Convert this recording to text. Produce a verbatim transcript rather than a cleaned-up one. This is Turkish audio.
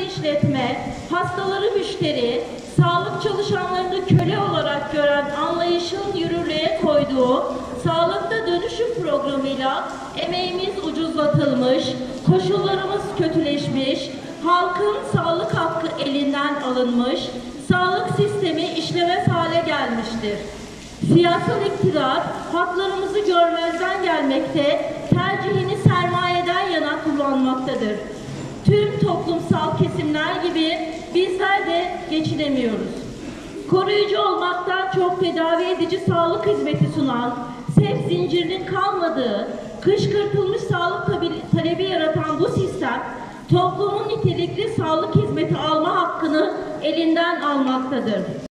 işletme, hastaları müşteri, sağlık çalışanlarını köle olarak gören anlayışın yürürlüğe koyduğu sağlıkta dönüşüm programıyla emeğimiz ucuzlatılmış, koşullarımız kötüleşmiş, halkın sağlık hakkı elinden alınmış, sağlık sistemi işlemez hale gelmiştir. Siyasal iktidar haklarımızı görmezden gelmekte, tercihini sermayeden yana kullanmaktadır. Tüm toplumsal kesimler gibi bizler de geçinemiyoruz. Koruyucu olmaktan çok tedavi edici sağlık hizmeti sunan, sevk zincirinin kalmadığı, kışkırtılmış sağlık talebi yaratan bu sistem, toplumun nitelikli sağlık hizmeti alma hakkını elinden almaktadır.